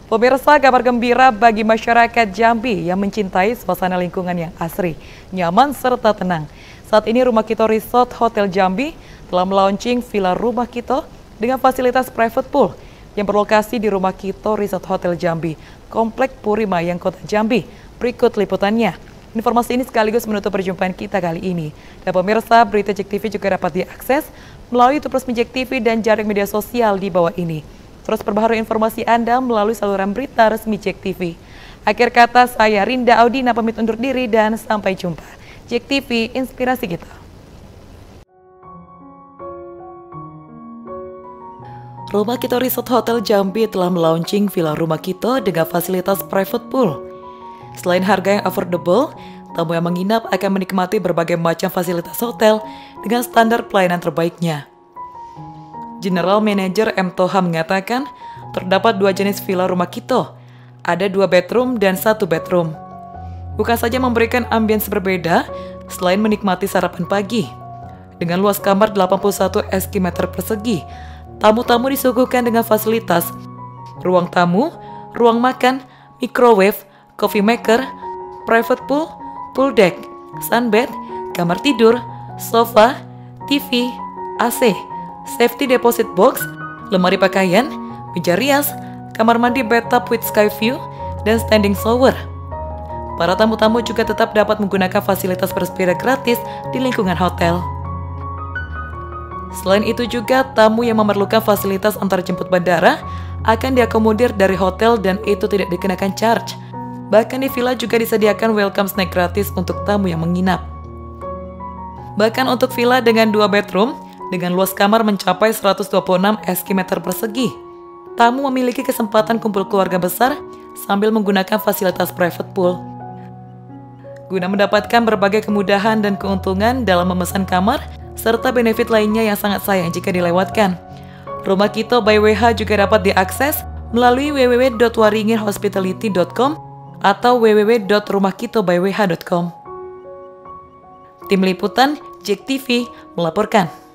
Pemirsa, kabar gembira bagi masyarakat Jambi yang mencintai suasana lingkungan yang asri, nyaman, serta tenang. Saat ini Rumah Kito Resort Hotel Jambi telah melaunching Villa Rumah Kito dengan fasilitas private pool yang berlokasi di Rumah Kito Resort Hotel Jambi, Komplek Puri Mayang, Kota Jambi. Berikut liputannya. Informasi ini sekaligus menutup perjumpaan kita kali ini. Dan pemirsa, berita JEK TV juga dapat diakses melalui YouTube resmi JEK TV dan jaring media sosial di bawah ini. Terus perbaharui informasi Anda melalui saluran berita resmi JEK TV. Akhir kata, saya Rinda Audina pamit undur diri dan sampai jumpa. JEK TV, inspirasi kita. Rumah Kito Resort Hotel Jambi telah melaunching Villa Rumah Kito dengan fasilitas private pool. Selain harga yang affordable, tamu yang menginap akan menikmati berbagai macam fasilitas hotel dengan standar pelayanan terbaiknya. General Manager M. Toha mengatakan, terdapat 2 jenis Villa Rumah Kito, ada 2 bedroom dan 1 bedroom. Bukan saja memberikan ambience berbeda, selain menikmati sarapan pagi. Dengan luas kamar 81 SQ meter persegi, tamu-tamu disuguhkan dengan fasilitas ruang tamu, ruang makan, microwave, coffee maker, private pool, pool deck, sunbed, kamar tidur, sofa, TV, AC, safety deposit box, lemari pakaian, meja rias, kamar mandi bathtub with sky view, dan standing shower. Para tamu-tamu juga tetap dapat menggunakan fasilitas bersepeda gratis di lingkungan hotel. Selain itu juga, tamu yang memerlukan fasilitas antar jemput bandara akan diakomodir dari hotel dan itu tidak dikenakan charge. Bahkan di villa juga disediakan welcome snack gratis untuk tamu yang menginap. Bahkan untuk villa dengan 2 bedroom, dengan luas kamar mencapai 126 SQ meter persegi, tamu memiliki kesempatan kumpul keluarga besar sambil menggunakan fasilitas private pool. Guna mendapatkan berbagai kemudahan dan keuntungan dalam memesan kamar, serta benefit lainnya yang sangat sayang jika dilewatkan. Rumah Kito by WH juga dapat diakses melalui www.waringinhospitality.com atau www.rumahkitobywh.com. Tim Liputan JEK TV melaporkan.